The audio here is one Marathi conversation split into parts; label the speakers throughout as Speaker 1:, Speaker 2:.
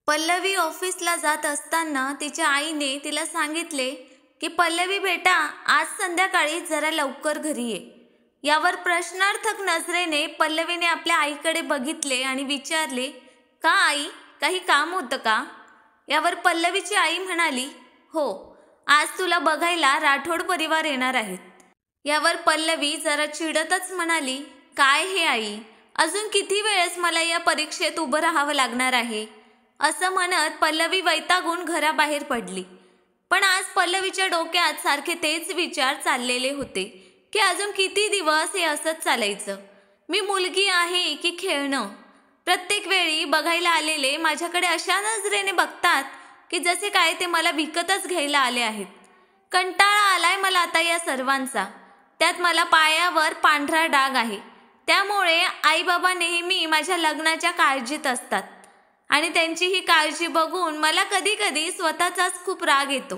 Speaker 1: पल्लवी ऑफिसला जात असताना तिच्या आईने तिला सांगितले की पल्लवी बेटा, आज संध्याकाळी जरा लवकर घरी ये. यावर प्रश्नार्थक नजरेने पल्लवीने आपल्या आईकडे बघितले आणि विचारले, का आई, काही काम होतं का? यावर पल्लवीची आई म्हणाली, हो, आज तुला बघायला राठोड परिवार येणार आहेत. यावर पल्लवी जरा चिडतच म्हणाली, काय हे आई, अजून किती वेळेस मला या परीक्षेत उभं राहावं लागणार आहे? असं म्हणत पल्लवी वैतागून घराबाहेर पडली. पण आज पल्लवीच्या डोक्यात सारखे तेच विचार चाललेले होते की अजून किती दिवस हे असंच चालायचं. मी मुलगी आहे की खेळणं? प्रत्येक वेळी बघायला आलेले माझ्याकडे अशा नजरेने बघतात की जसे काय ते मला विकतच घ्यायला आले आहेत. कंटाळा आलाय मला आता या सर्वांचा. त्यात मला पायावर पांढरा डाग आहे. त्यामुळे आईबाबा नेहमी माझ्या लग्नाच्या काळजीत असतात आणि त्यांची ही काळजी बघून मला कधी कधी स्वतःचाच खूप राग येतो.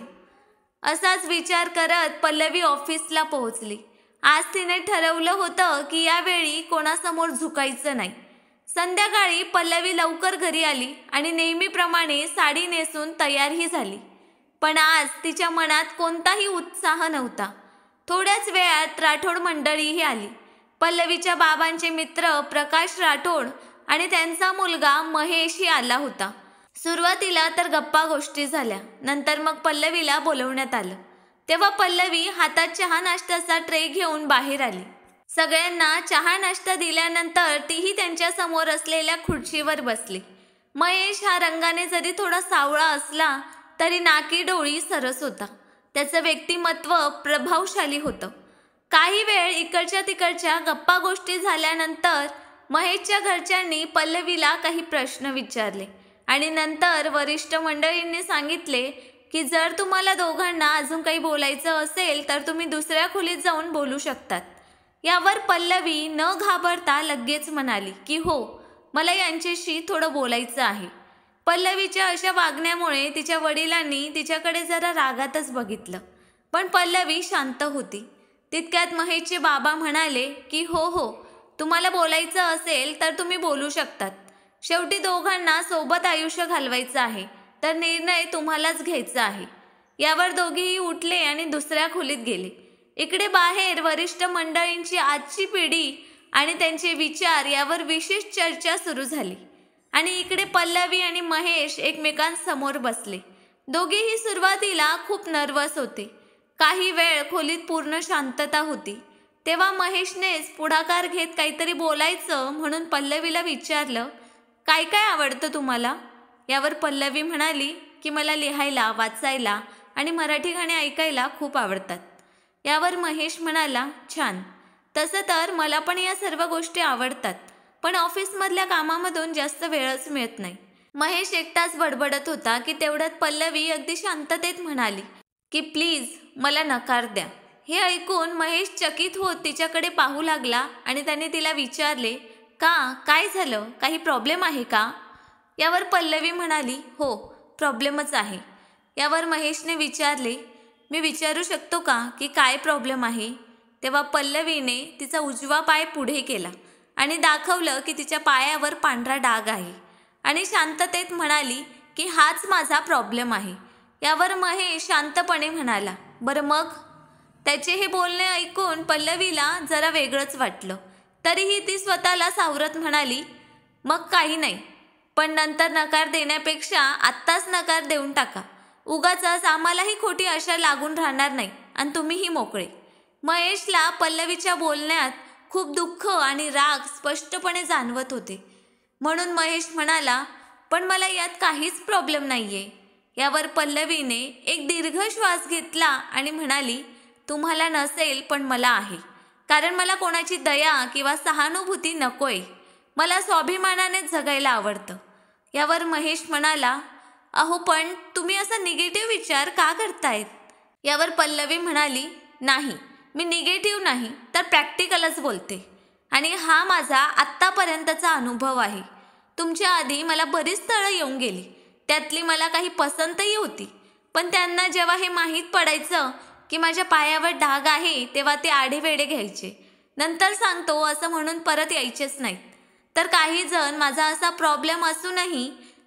Speaker 1: असाच विचार करत पल्लवी ऑफिसला पोहोचली. आज तिने ठरवलं होतं की यावेळी कोणासमोर झुकायचं नाही. संध्याकाळी पल्लवी लवकर घरी आली आणि नेहमीप्रमाणे साडी नेसून तयारही झाली. पण आज तिच्या मनात कोणताही उत्साह नव्हता. थोड्याच वेळात राठोड मंडळीही आली. पल्लवीच्या बाबांचे मित्र प्रकाश राठोड आणि त्यांचा मुलगा महेशही आला होता. सुरुवातीला तर गप्पा गोष्टी झाल्या. नंतर मग पल्लवीला बोलवण्यात आलं. तेव्हा पल्लवी हातात चहा नाश्त्याचा ट्रे घेऊन बाहेर आली. सगळ्यांना चहा नाश्ता दिल्यानंतर तीही त्यांच्या समोर असलेल्या खुर्चीवर बसली. महेश हा रंगाने जरी थोडा सावळा असला तरी नाकी डोळी सरस होता. त्याचं व्यक्तिमत्व प्रभावशाली होतं. काही वेळ इकडच्या तिकडच्या गप्पा गोष्टी झाल्यानंतर महेशच्या घरच्यांनी पल्लवीला काही प्रश्न विचारले आणि नंतर वरिष्ठ मंडळींनी सांगितले की जर तुम्हाला दोघांना अजून काही बोलायचं असेल तर तुम्ही दुसऱ्या खोलीत जाऊन बोलू शकतात. यावर पल्लवी न घाबरता लगेच म्हणाली की हो, मला यांच्याशी थोडं बोलायचं आहे. पल्लवीच्या अशा वागण्यामुळे तिच्या वडिलांनी तिच्याकडे जरा रागातच बघितलं. पण पल्लवी शांत होती. तितक्यात महेशचे बाबा म्हणाले की हो हो, तुम्हाला बोलायचं असेल तर तुम्ही बोलू शकतात. शेवटी दोघांना सोबत आयुष्य घालवायचं आहे तर निर्णय तुम्हालाच घ्यायचा आहे. यावर दोघेही उठले आणि दुसऱ्या खोलीत गेले. इकडे बाहेर वरिष्ठ मंडळींची आजची पिढी आणि त्यांचे विचार यावर विशेष चर्चा सुरू झाली आणि इकडे पल्लवी आणि महेश एकमेकांसमोर बसले. दोघेही सुरुवातीला खूप नर्वस होते. काही वेळ खोलीत पूर्ण शांतता होती. तेव्हा महेशनेच पुढाकार घेत काहीतरी बोलायचं म्हणून पल्लवीला विचारलं, काय काय आवडतं तुम्हाला? यावर पल्लवी म्हणाली की मला लिहायला, वाचायला आणि मराठी गाणी ऐकायला खूप आवडतात. यावर महेश म्हणाला, छान, तसं तर मला पण या सर्व गोष्टी आवडतात, पण ऑफिसमधल्या कामामधून जास्त वेळच मिळत नाही. महेश एकटाच बडबडत होता की तेवढ्यात पल्लवी अगदी शांततेत म्हणाली की प्लीज मला नकार द्या. हे ऐकून महेश चकित होत तिच्याकडे पाहू लागला आणि त्याने तिला विचारले, का, काय झालं, काही प्रॉब्लेम आहे का? यावर पल्लवी म्हणाली, हो, प्रॉब्लेमच आहे. यावर महेशने विचारले, मी विचारू शकतो का की काय प्रॉब्लेम आहे? तेव्हा पल्लवीने तिचा उजवा पाय पुढे केला आणि दाखवलं की तिच्या पायावर पांढरा डाग आहे आणि शांततेत म्हणाली की हाच माझा प्रॉब्लेम आहे. यावर महेश शांतपणे म्हणाला, बरं मग? त्याचे हे बोलणे ऐकून पल्लवीला जरा वेगळंच वाटलं. तरीही ती स्वतःला सावरत म्हणाली, मग काही नाही, पण नंतर नकार देण्यापेक्षा आत्ताच नकार देऊन टाका. उगाचच आम्हालाही खोटी आशा लागून राहणार नाही आणि तुम्हीही मोकळे. महेशला पल्लवीच्या बोलण्यात खूप दुःख आणि राग स्पष्टपणे जाणवत होते. म्हणून महेश म्हणाला, पण मला यात काहीच प्रॉब्लेम नाहीये. यावर पल्लवीने एक दीर्घ श्वास घेतला आणि म्हणाली, तुम्हाला नसेल पण मला आहे. कारण मला कोणाची दया किंवा सहानुभूती नकोय. मला स्वाभिमानानेच जगायला आवडतं. यावर महेश म्हणाला, अहो पण तुम्ही असा निगेटिव्ह विचार का करतायत? यावर पल्लवी म्हणाली, नाही, मी निगेटिव्ह नाही तर प्रॅक्टिकलच बोलते आणि हा माझा आत्तापर्यंतचा अनुभव आहे. तुमच्या आधी मला बरीच स्थळं येऊन गेली. त्यातली मला काही पसंतही होती. पण त्यांना जेव्हा हे माहीत पडायचं की माझ्या पायावर डाग आहे तेव्हा ते आढेवेढे घ्यायचे. नंतर सांगतो असं म्हणून परत यायचेच नाहीत. तर काही जण माझा असा प्रॉब्लेम असूनही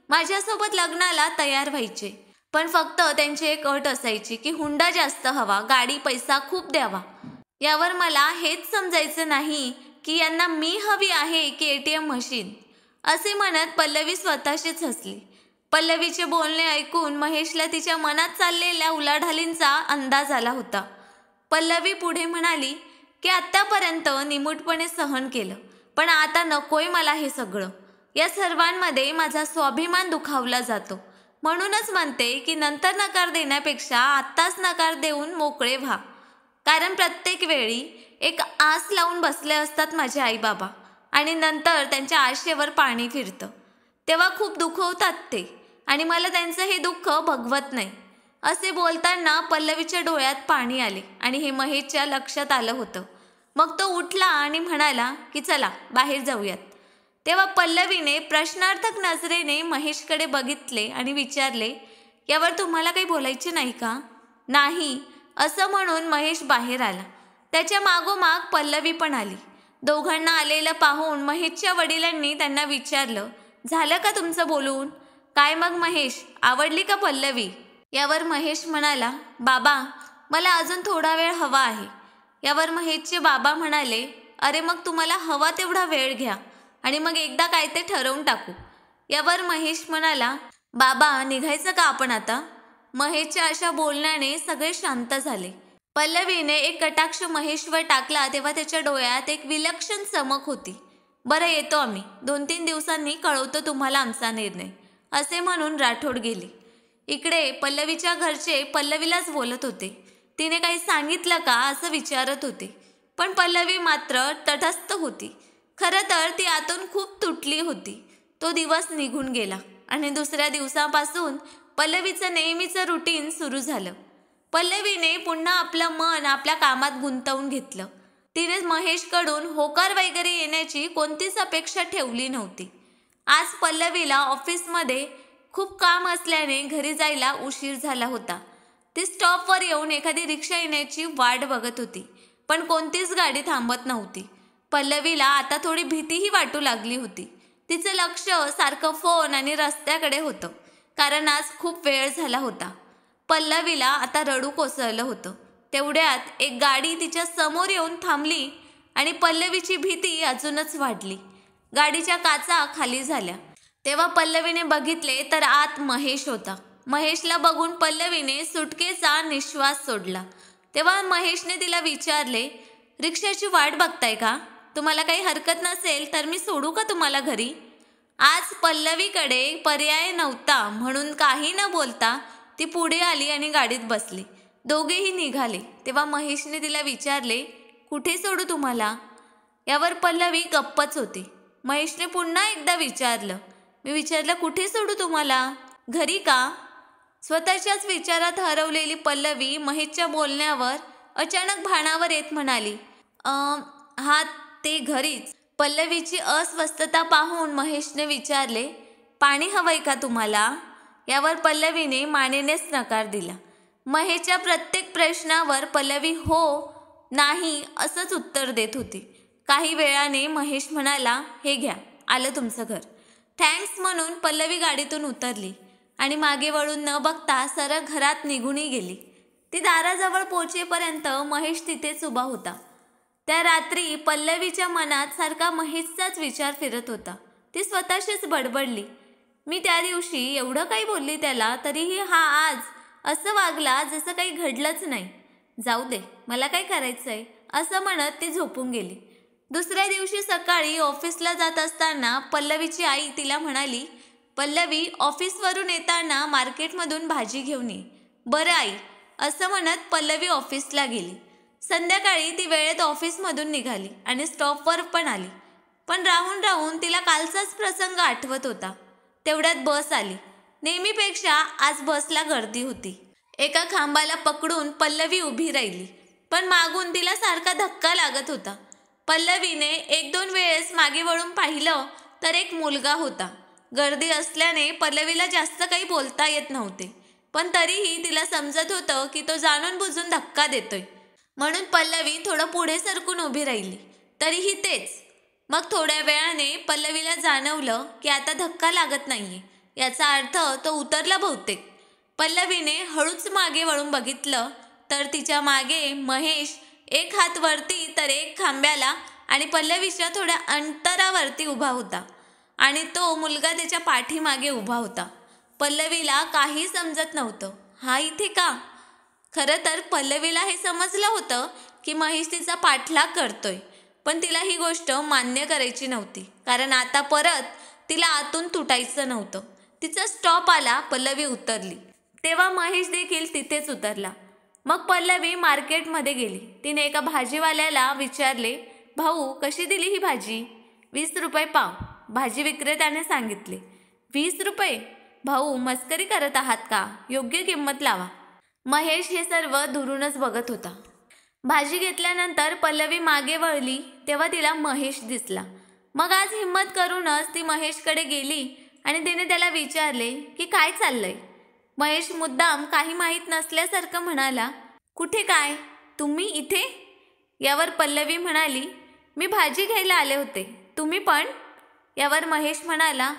Speaker 1: माझ्यासोबत लग्नाला तयार व्हायचे, पण फक्त त्यांची एक अट असायची की हुंडा जास्त हवा, गाडी पैसा खूप द्यावा. यावर मला हेच समजायचं नाही की यांना मी हवी आहे की ATM मशीन. असे म्हणत पल्लवी स्वतःशीच हसली. पल्लवीचे बोलणे ऐकून महेशला तिच्या मनात चाललेल्या उलाढालींचा अंदाज आला होता. पल्लवी पुढे म्हणाली की आत्तापर्यंत निमूटपणे सहन केलं, पण आता नकोय मला हे सगळं. या सर्वांमध्ये माझा स्वाभिमान दुखावला जातो. म्हणूनच म्हणते की नंतर नकार देण्यापेक्षा आत्ताच नकार देऊन मोकळे व्हा. कारण प्रत्येक वेळी एक आस लावून बसले असतात माझे आई बाबा, आणि नंतर त्यांच्या आशेवर पाणी फिरतं. तेव्हा खूप दुखवतात ते, आणि मला त्यांचं हे दुःख भगवत नाही. असे बोलताना पल्लवीच्या डोळ्यात पाणी आले आणि हे महेशच्या लक्षात आलं होतं. मग तो उठला आणि म्हणाला की चला बाहेर जाऊयात. तेव्हा पल्लवीने प्रश्नार्थक नजरेने महेशकडे बघितले आणि विचारले, यावर तुम्हाला काही बोलायचे नाही का? नाही, असं म्हणून महेश बाहेर आला. त्याच्या मागोमाग पल्लवी पण आली. दोघांना आलेलं पाहून महेशच्या वडिलांनी त्यांना विचारलं, झालं का तुमचं बोलून? काय मग महेश, आवडली का पल्लवी? यावर महेश म्हणाला, बाबा मला अजून थोडा वेळ हवा आहे. यावर महेशचे बाबा म्हणाले, अरे मग तुम्हाला हवा तेवढा वेळ घ्या आणि मग एकदा काय ते ठरवून टाकू. यावर महेश म्हणाला, बाबा निघायचं का आपण आता? महेशच्या अशा बोलण्याने सगळे शांत झाले. पल्लवीने एक कटाक्ष महेशवर टाकला तेव्हा त्याच्या डोळ्यात एक विलक्षण चमक होती. बरं येतो आम्ही, 2-3 दिवसांनी कळवतो तुम्हाला आमचा निर्णय, असे म्हणून राठोड गेले. इकडे पल्लवीच्या घरचे पल्लवीलाच बोलत होते. तिने काही सांगितलं का असं विचारत होते, पण पल्लवी मात्र तटस्थ होती. खरं तर ती आतून खूप तुटली होती. तो दिवस निघून गेला आणि दुसऱ्या दिवसापासून पल्लवीचं नेहमीचं रुटीन सुरू झालं. पल्लवीने पुन्हा आपलं मन आपल्या कामात गुंतवून घेतलं. तिने महेशकडून होकार वगैरे येण्याची कोणतीच अपेक्षा ठेवली नव्हती. आज पल्लवीला ऑफिसमध्ये खूप काम असल्याने घरी जायला उशीर झाला होता. ती स्टॉपवर येऊन एखादी रिक्षा येण्याची वाट बघत होती, पण कोणतीच गाडी थांबत नव्हती. पल्लवीला आता थोडी भीतीही वाटू लागली होती. तिचं लक्ष सारखं फोन आणि रस्त्याकडे होतं, कारण आज खूप वेळ झाला होता. पल्लवीला आता रडू कोसळलं होतं. तेवढ्यात एक गाडी तिच्या समोर येऊन थांबली आणि पल्लवीची भीती अजूनच वाढली. गाडीच्या काचा खाली झाल्या. तेव्हा पल्लवीने बघितले तर आत महेश होता. महेशला बघून पल्लवीने सुटकेचा निश्वास सोडला. तेव्हा महेशने तिला विचारले, रिक्षाची वाट बघताय का? तुम्हाला काही हरकत नसेल तर मी सोडू का तुम्हाला घरी? आज पल्लवीकडे पर्याय नव्हता म्हणून काही न बोलता ती पुढे आली आणि गाडीत बसली. दोघेही निघाले. तेव्हा महेशने तिला विचारले, कुठे सोडू तुम्हाला? यावर पल्लवी गप्पच होती. महेशने पुन्हा एकदा विचारलं. मी विचारलं, कुठे सोडू तुम्हाला? घरी का? स्वतःच्याच विचारात हरवलेली पल्लवी महेशच्या बोलण्यावर अचानक भानावर येत म्हणाली, हा ते घरीच. पल्लवीची अस्वस्थता पाहून महेशने विचारले, पाणी हवंय का तुम्हाला? यावर पल्लवीने मानेनेच नकार दिला. महेशच्या प्रत्येक प्रश्नावर पल्लवी हो नाही असंच उत्तर देत होती. काही वेळाने महेश म्हणाला, हे घ्या, आलं तुमचं घर. थँक्स म्हणून पल्लवी गाडीतून उतरली आणि मागे वळून न बघता सरळ घरात निघूनही गेली. ती दाराजवळ पोहोचेपर्यंत महेश तिथेच उभा होता. त्या रात्री पल्लवीच्या मनात सारखा महेशचाच विचार फिरत होता. ती स्वतःशीच बडबडली, मी त्या दिवशी एवढं काही बोलली त्याला, तरीही हा आज असं वागला जसं काही घडलंच नाही. जाऊ दे, मला काय करायचंय, असं म्हणत ती झोपून गेली. दुसऱ्या दिवशी सकाळी ऑफिसला जात असताना पल्लवीची आई तिला म्हणाली, पल्लवी ऑफिसवरून येताना मार्केटमधून भाजी घेऊन ये. बरं आई, असं म्हणत पल्लवी ऑफिसला गेली. संध्याकाळी ती वेळेत ऑफिसमधून निघाली आणि स्टॉपवर पण आली. पण राहून राहून तिला कालचाच प्रसंग आठवत होता. तेवढ्यात बस आली. नेहमीपेक्षा आज बसला गर्दी होती. एका खांबाला पकडून पल्लवी उभी राहिली, पण मागून तिला सारखा धक्का लागत होता. पल्लवीने 1-2 वेळेस मागे वळून पाहिलं तर एक मुलगा होता. गर्दी असल्याने पल्लवीला जास्त काही बोलता येत नव्हते, पण तरीही तिला समजत होतं की तो जाणून बुजून धक्का देतोय. म्हणून पल्लवी थोडं पुढे सरकून उभी राहिली. तरीही तेच. मग थोड्या वेळाने पल्लवीला जाणवलं की आता धक्का लागत नाहीये. याचा अर्थ तो उतरला बहुतेक. पल्लवीने हळूच मागे वळून बघितलं तर तिच्या मागे महेश एक हात वरती तर एक खांब्याला आणि पल्लवीच्या थोड्या अंतरावरती उभा होता आणि तो मुलगा त्याच्या पाठीमागे उभा होता. पल्लवीला काही समजत नव्हतं. हा इथे का? खरं तर पल्लवीला हे समजलं होतं की महेश तिचा पाठलाग करतोय, पण तिला ही गोष्ट मान्य करायची नव्हती, कारण आता परत तिला आतून तुटायचं नव्हतं. तिचा स्टॉप आला, पल्लवी उतरली. तेव्हा महेश देखील तिथेच उतरला. मग पल्लवी मार्केटमध्ये गेली. तिने एका भाजीवाल्याला विचारले, भाऊ कशी दिली ही भाजी? 20 रुपये पाव, भाजी विक्रेत्याने सांगितले. 20 रुपये? भाऊ मस्करी करत आहात का? योग्य किंमत लावा. महेश हे सर्व दुरूनच बघत होता. भाजी घेतल्यानंतर पल्लवी मागे वळली तेव्हा तिला महेश दिसला. मग आज हिम्मत करूनच ती महेशकडे गेली आणि तिने त्याला विचारले की काय चाललंय? महेश मुद्दाम काही माहीत नसल्यासारखं म्हणाला, कुठे काय? तुम्ही इथे? यावर पल्लवी म्हणाली, मी भाजी घ्यायला आले होते. तुम्ही पण? यावर महेश म्हणाला,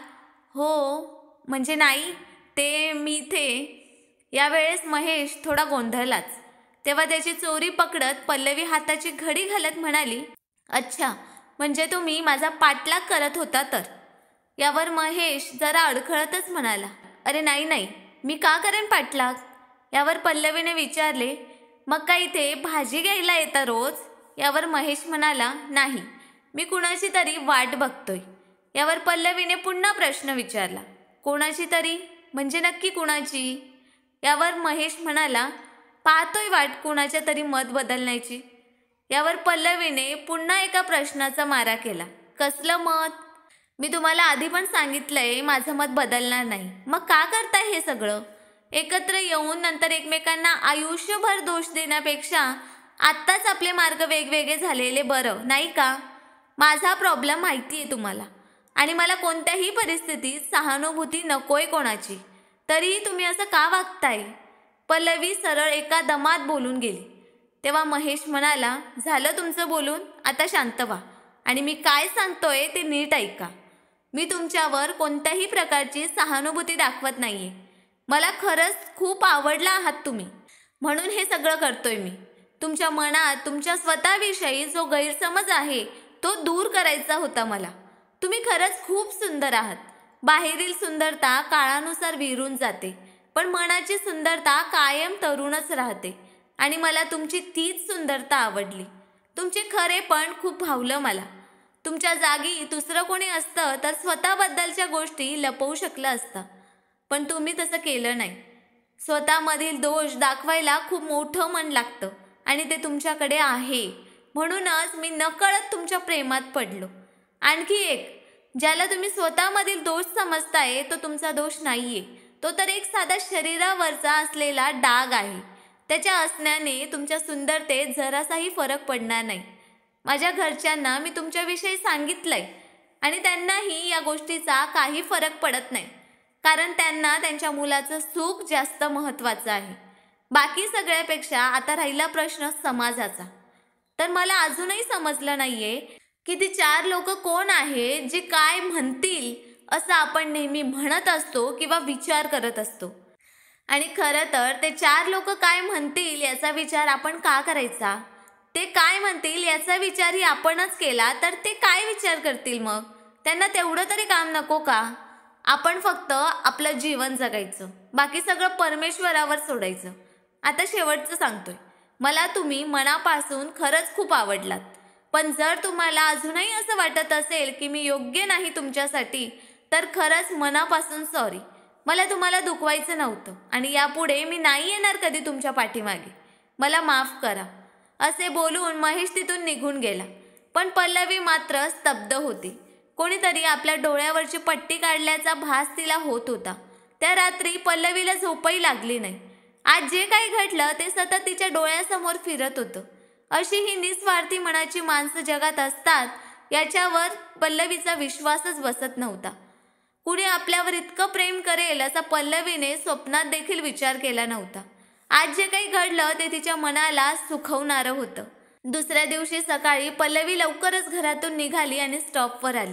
Speaker 1: हो म्हणजे नाही, ते मी इथे. यावेळेस महेश थोडा गोंधळलाच. तेव्हा त्याची चोरी पकडत पल्लवी हाताची घडी घालत म्हणाली, अच्छा म्हणजे तुम्ही माझा पाठलाग करत होता तर? यावर महेश जरा अडखळतच म्हणाला, अरे नाही नाही, मी का करेन पाठलाग? यावर पल्लवीने विचारले, मग काय इथे भाजी घ्यायला येता रोज? यावर महेश म्हणाला, नाही, मी कुणाची तरी वाट बघतोय. यावर पल्लवीने पुन्हा प्रश्न विचारला, कोणाची तरी म्हणजे नक्की कुणाची? यावर महेश म्हणाला, पाहतोय वाट कुणाच्या तरी मत बदलण्याची. यावर पल्लवीने पुन्हा एका प्रश्नाचा मारा केला, कसलं मत? मी तुम्हाला आधी पण सांगितलंय माझं मत बदलणार नाही, मग का करताय हे सगळं? एकत्र येऊन नंतर एकमेकांना आयुष्यभर दोष देण्यापेक्षा आत्ताच आपले मार्ग वेगवेगळे झालेले बरं, नाही का? माझा प्रॉब्लेम माहिती आहे तुम्हाला आणि मला कोणत्याही परिस्थितीत सहानुभूती नकोय कोणाची, तरीही तुम्ही असं का वागताय? पल्लवी सरळ एका दमात बोलून गेली. तेव्हा महेश म्हणाला, झालं तुमचं बोलून, आता शांत व्हा आणि मी काय सांगतोय ते नीट ऐका. मी तुमच्यावर कोणत्याही प्रकारची सहानुभूती दाखवत नाहीये. मला खरंच खूप आवडला आहात तुम्ही, म्हणून हे सगळं करतोय मी. तुमच्या मनात तुमच्या स्वतःविषयी जो गैरसमज आहे तो दूर करायचा होता मला. तुम्ही खरंच खूप सुंदर आहात. बाहेरील सुंदरता काळानुसार विरून जाते, पण मनाची सुंदरता कायम तरुणच राहते आणि मला तुमची तीच सुंदरता आवडली. तुमचे खरेपण खूप भावलं मला. तुमच्या जागी दुसरं कोणी असतं तर स्वतःबद्दलच्या गोष्टी लपवू शकलं असतं, पण तुम्ही तसं केलं नाही. स्वतःमधील दोष दाखवायला खूप मोठं मन लागतं आणि ते तुमच्याकडे आहे, म्हणूनच मी नकळत तुमच्या प्रेमात पडलो. आणखी एक, ज्याला तुम्ही स्वतःमधील दोष समजताय तो तुमचा दोष नाहीये, तो तर एक साधा शरीरावरचा असलेला डाग आहे. त्याच्या असण्याने तुमच्या सुंदरतेत जरासाही फरक पडणार नाही. माझ्या घरच्यांना मी तुमच्याविषयी सांगितलंय आणि त्यांनाही या गोष्टीचा काही फरक पडत नाही, कारण त्यांना त्यांच्या मुलाचं सुख जास्त महत्त्वाचं आहे. बाकी सगळ्यापेक्षा आता राहिला प्रश्न समाजाचा. तर मला अजूनही समजलं नाहीये की ती 4 लोक कोण आहेत जे काय म्हणतील असं आपण नेहमी म्हणत असतो किंवा विचार करत असतो. आणि खरं तर ते 4 लोक काय म्हणतील याचा विचार आपण का करायचा? ते काय म्हणतील याचा विचारही आपणच केला तर ते काय विचार करतील मग? त्यांना तेवढं तरी काम नको का? आपण फक्त आपलं जीवन जगायचं, बाकी सगळं परमेश्वरावर सोडायचं. आता शेवटचं सांगतोय, मला तुम्ही मनापासून खरंच खूप आवडलात, पण जर तुम्हाला अजूनही असं वाटत असेल की मी योग्य नाही तुमच्यासाठी तर खरंच मनापासून सॉरी. मला तुम्हाला दुखवायचं नव्हतं आणि यापुढे मी नाही येणार कधी तुमच्या पाठीमागे. मला माफ करा. असे बोलून महेश तिथून निघून गेला, पण पल्लवी मात्र स्तब्ध होती. कोणीतरी आपल्या डोळ्यावरची पट्टी काढल्याचा भास तिला होत होता. त्या रात्री पल्लवीला झोपही लागली नाही. आज जे काही घडलं ते सतत तिच्या डोळ्यासमोर फिरत होतं. अशी ही निस्वार्थी मनाची माणसं जगात असतात याच्यावर पल्लवीचा विश्वासच बसत नव्हता. कुणी आपल्यावर इतकं प्रेम करेल असा पल्लवीने स्वप्नात देखील विचार केला नव्हता. आज जे काही घडलं ते तिच्या मनाला सुखवणारं होतं. दुसऱ्या दिवशी सकाळी पल्लवी लवकरच घरातून निघाली आणि स्टॉपवर आली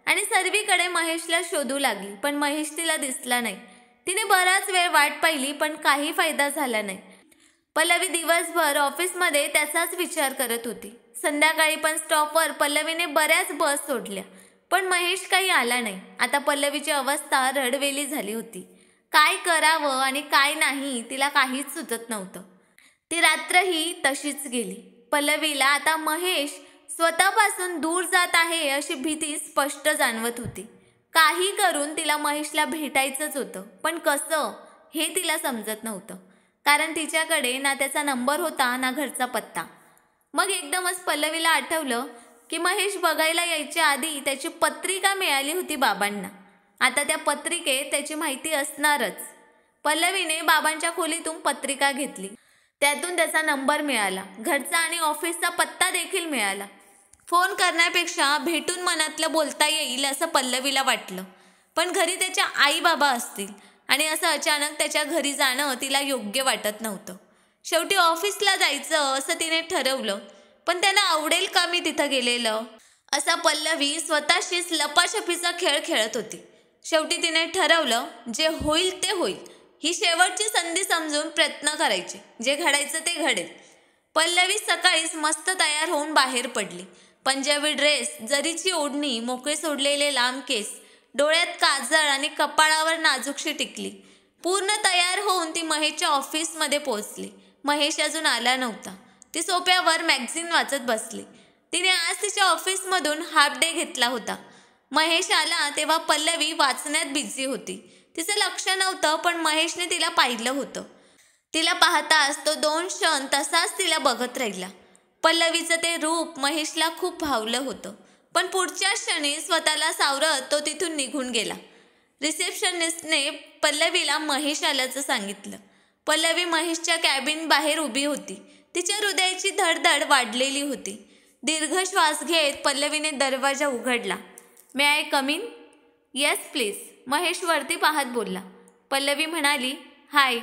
Speaker 1: आणि सर्वीकडे महेशला शोधू लागली, पण महेश तिला दिसला नाही. तिने बराच वेळ वाट पाहिली, पण काही फायदा झाला नाही. पल्लवी दिवसभर ऑफिसमध्ये त्याचाच विचार करत होती. संध्याकाळी पण स्टॉपवर पल्लवीने बऱ्याच बस सोडल्या, पण महेश काही आला नाही. आता पल्लवीची अवस्था रडवेली झाली होती. काय करावं आणि काय नाही तिला काहीच सुचत नव्हतं. ती रात्रही तशीच गेली. पल्लवीला आता महेश स्वतःपासून दूर जात आहे अशी भीती स्पष्ट जाणवत होती. काही करून तिला महेशला भेटायचंच होतं, पण कसं हे तिला समजत नव्हतं. कारण तिच्याकडे ना त्याचा नंबर होता ना घरचा पत्ता. मग एकदमच पल्लवीला आठवलं की महेश बघायला यायच्या आधी त्याची पत्रिका मिळाली होती बाबांना. आता त्या पत्रिकेत त्याची माहिती असणारच. पल्लवीने बाबांच्या खोलीतून पत्रिका घेतली. त्यातून त्याचा नंबर मिळाला, घरचा आणि ऑफिसचा पत्ता देखील मिळाला. फोन करण्यापेक्षा भेटून मनातलं बोलता येईल असं पल्लवीला वाटलं. पण घरी त्याच्या आई बाबा असतील आणि असं अचानक त्याच्या घरी जाणं तिला योग्य वाटत नव्हतं. शेवटी ऑफिसला जायचं असं तिने ठरवलं, पण त्यांना आवडेल का मी तिथं गेलेलं, असा पल्लवी स्वतःशीच लपाछपीचा खेळ खेळत होती. शेवटी तिने ठरवलं, जे होईल ते होईल. ही शेवटची संधी समजून प्रयत्न करायचे, जे घडायचं ते घडेल. पल्लवी सकाळीच मस्त तयार होऊन बाहेर पडली. पंजाबी ड्रेस, जरीची ओढणी, मोकळे सोडलेले लांब केस, डोळ्यात काजळ आणि कपाळावर नाजूकशी टिकली. पूर्ण तयार होऊन ती महेशच्या ऑफिसमध्ये पोहोचली. महेश अजून आला नव्हता. ती सोफ्यावर मॅगझिन वाचत बसली. तिने आज तिच्या ऑफिसमधून हाफ डे घेतला होता. महेश आला तेव्हा पल्लवी वाचण्यात बिझी होती. तिचं लक्ष नव्हतं, पण महेशने तिला पाहिलं होतं. तिला पाहताच तो 2 क्षण तसाच तिला बघत राहिला. पल्लवीचं ते रूप महेशला खूप भावलं होतं, पण पुढच्या क्षणी स्वतःला सावरत तो तिथून निघून गेला. रिसेप्शनिस्टने पल्लवीला महेश आल्याचं सांगितलं. पल्लवी महेशच्या कॅबिन बाहेर उभी होती. तिच्या हृदयाची धडधड वाढलेली होती. दीर्घ श्वास घेत पल्लवीने दरवाजा उघडला. May I come in? Yes please, Mahesh वरती पाहत बोलला. पल्लवी म्हणाली, हाय.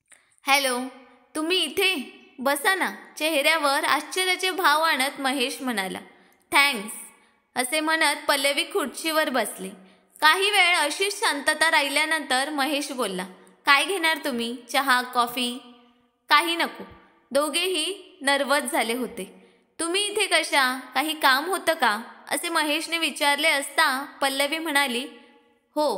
Speaker 1: हॅलो, तुम्ही इथे? बसा ना. चेहऱ्यावर आश्चर्याचे भाव आणत महेश म्हणाला. थँक्स, असे म्हणत पल्लवी खुर्चीवर बसली. काही वेळ अशीच शांतता राहिल्यानंतर महेश बोलला, काय घेणार तुम्ही? चहा, कॉफी? काही नको. दोघेही नर्वस झाले होते. तुम्ही इथे कशा? काही काम होतं का? असे महेशने विचारले असता पल्लवी म्हणाली, हो,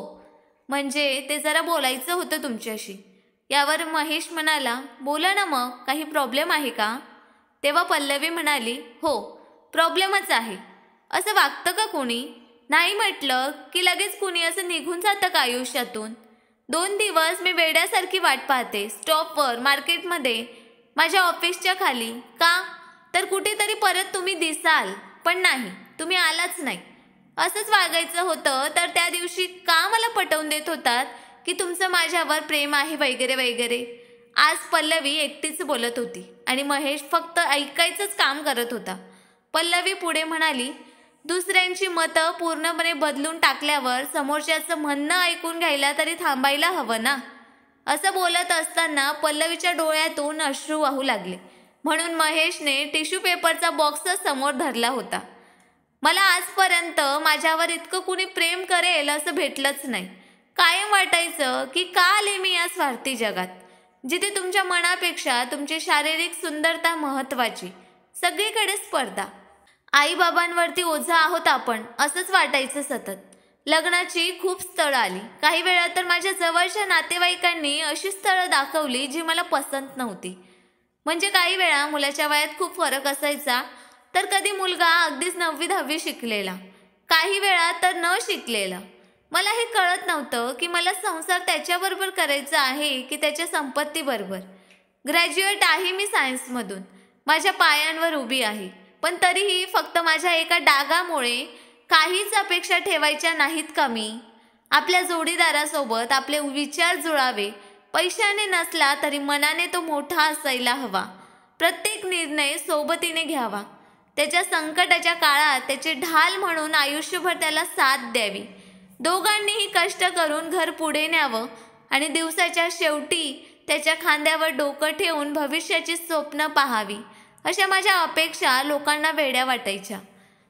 Speaker 1: म्हणजे ते जरा बोलायचं होतं तुमच्याशी. यावर महेश म्हणाला, बोला ना मग, काही प्रॉब्लेम आहे का? तेव्हा पल्लवी म्हणाली, हो, प्रॉब्लेमच आहे. असं वागतं का कोणी? नाही म्हटलं की लगेच कुणी असं निघून जातं का आयुष्यातून? 2 दिवस मी वेड्यासारखी वाट पाहते, स्टॉपवर, मार्केटमध्ये, माझ्या ऑफिसच्या खाली. का? तर कुठेतरी परत तुम्ही दिसाल, पण नाही, तुम्ही आलाच नाही. असंच वागायचं होतं तर त्या दिवशी का मला पटवून देत होतात की तुमचं माझ्यावर प्रेम आहे वगैरे वगैरे. आज पल्लवी एकटीच बोलत होती आणि महेश फक्त ऐकायचंच काम करत होता. पल्लवी पुढे म्हणाली, दुसऱ्यांची मतं पूर्णपणे बदलून टाकल्यावर समोरच्याचं म्हणणं ऐकून घ्यायला तरी थांबायला हवं ना. असं बोलत असताना पल्लवीच्या डोळ्यातून अश्रू वाहू लागले. म्हणून महेशने टिश्यू पेपरचा बॉक्सच समोर धरला होता. मला आजपर्यंत माझ्यावर इतकं कुणी प्रेम करेल असं भेटलंच नाही. कायम वाटायचं की का आले मी या स्वार्थी जगात, जिथे तुमच्या मनापेक्षा तुमची शारीरिक सुंदरता महत्त्वाची, सगळीकडे स्पर्धा. आईबाबांवरती ओझा आहोत आपण, असंच वाटायचं सतत. लग्नाची खूप स्थळं आली. काही वेळा तर माझ्या जवळच्या नातेवाईकांनी अशी स्थळं दाखवली जी मला पसंत नव्हती. म्हणजे काही वेळा मुलाच्या वयात खूप फरक असायचा, तर कधी मुलगा अगदीच 9वी-10वी शिकलेला, काही वेळा तर न शिकलेला. मला हे कळत नव्हतं की मला संसार त्याच्याबरोबर करायचा आहे की त्याच्या संपत्तीबरोबर. ग्रॅज्युएट आहे मी सायन्समधून, माझ्या पायांवर उभी आहे, पण तरीही फक्त माझ्या एका डागामुळे काहीच अपेक्षा ठेवायच्या नाहीत का मी? आपल्या जोडीदारासोबत आपले विचार जुळावे. पैशाने नसला तरी मनाने तो मोठा असायला हवा. प्रत्येक निर्णय सोबतीने घ्यावा. त्याच्या संकटाच्या काळात त्याचे ढाल म्हणून आयुष्यभर त्याला साथ द्यावी. दोघांनीही कष्ट करून घर पुढे न्यावं आणि दिवसाच्या शेवटी त्याच्या खांद्यावर डोकं ठेवून भविष्याची स्वप्न पाहावी. अशा माझ्या अपेक्षा लोकांना वेड्या वाटायच्या.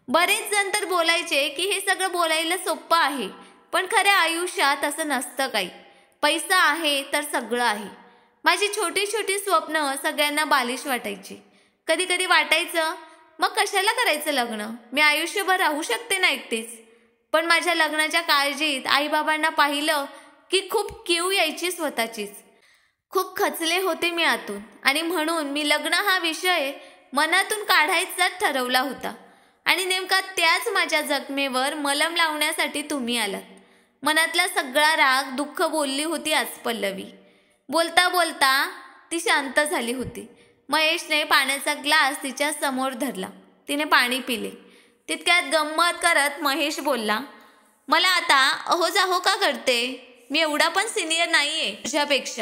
Speaker 1: बरेच जण तर बोलायचे की हे सगळं बोलायला सोपं आहे, पण खऱ्या आयुष्यात असं नसतं काही. पैसा आहे तर सगळं आहे. माझी छोटी छोटी स्वप्न सगळ्यांना बालिश वाटायची. कधी कधी वाटायचं मग कशाला करायचं लग्न, मी आयुष्यभर राहू शकते ना एकटीच. पण माझ्या लग्नाच्या काळजीत आईबाबांना पाहिलं की खूप कीव यायची स्वतःचीच. खूप खचले होते मी आतून आणि म्हणून मी लग्न हा विषय मनातून काढायचाच ठरवला होता. आणि नेमका त्याच माझ्या जखमेवर मलम लावण्यासाठी तुम्ही आलात. मनातला सगळा राग दुःख बोलली होती आज पल्लवी. बोलता बोलता ती शांत झाली होती. महेशने पाण्याचा ग्लास तिच्या समोर धरला. तिने पाणी पिले. तितक्यात गंमत करत महेश बोलला, मला आता अहो का करते, मी एवढा पण सिनियर नाहीये तुझ्यापेक्षा.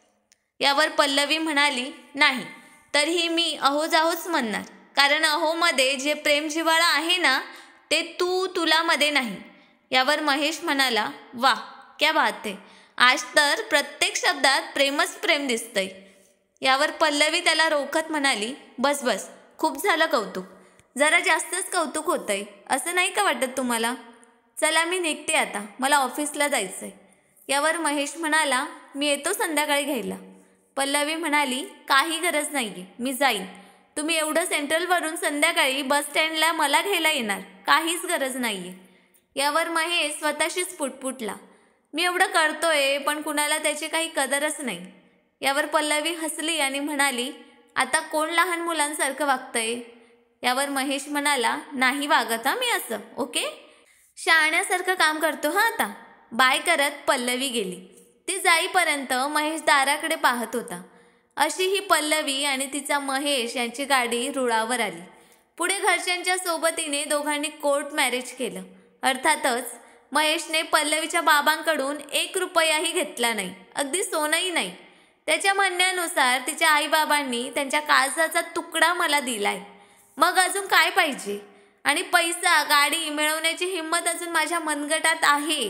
Speaker 1: यावर पल्लवी म्हणाली, नाही तरीही मी अहोच म्हणणार, कारण अहोमध्ये जे प्रेम जिव्हाळा आहे ना ते तुला मध्ये नाही. यावर महेश म्हणाला, वा क्या बात आहे, आज तर प्रत्येक शब्दात प्रेमच प्रेम दिसतंय. यावर पल्लवी त्याला रोखत म्हणाली, बस बस खूप झालं कौतुक, जरा जास्तच कौतुक होतंय, असं नाही का वाटत तुम्हाला? चला मी निघते आता, मला ऑफिसला जायचंय. यावर महेश म्हणाला, मी येतो संध्याकाळी घ्यायला. पल्लवी म्हणाली, काही गरज नाहीये, मी जाईन. तुम्ही एवढं सेंट्रलवरून संध्याकाळी बस स्टँडला मला घ्यायला येणार, काहीच गरज नाहीये. यावर महेश स्वतःशीच पुटपुटला, मी एवढं करतोय पण कुणाला त्याची काही कदरच नाही. यावर पल्लवी हसली आणि म्हणाली, आता कोण लहान मुलांसारखं वागतंय? यावर महेश म्हणाला, नाही वागत मी असं, ओके? शहाण्यासारखं काम करतो हा आता. बाय करत पल्लवी गेली. ती जाईपर्यंत महेश दाराकडे पाहत होता. अशी ही पल्लवी आणि तिचा महेश यांची गाडी रुळावर आली. पुढे घरच्यांच्या सोबतीने दोघांनी कोर्ट मॅरेज केलं. अर्थातच महेशने पल्लवीच्या बाबांकडून 1 रुपयाही घेतला नाही, अगदी सोनंही नाही. त्याच्या म्हणण्यानुसार तिच्या आईबाबांनी त्यांच्या काळजाचा तुकडा मला दिलाय. मग अजून काय पाहिजे? आणि पैसा गाडी मिळवण्याची हिंमत अजून माझ्या मनगटात आहे.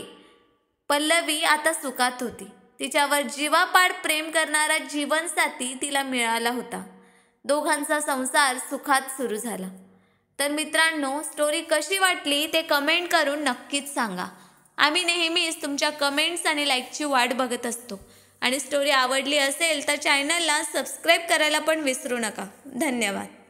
Speaker 1: पल्लवी आता सुखात होती. तिच्यावर जीवापाड प्रेम करणारा जीवनसाथी तिला मिळाला होता. दोघांचा संसार सुखात सुरू झाला. तर मित्रांनो, स्टोरी कशी वाटली ते कमेंट करून नक्कीच सांगा. आम्ही नेहमीच तुमच्या कमेंट्स आणि लाईकची वाट बघत असतो. आणि स्टोरी आवडली असेल तर चॅनलला सबस्क्राईब करायला पण विसरू नका. धन्यवाद.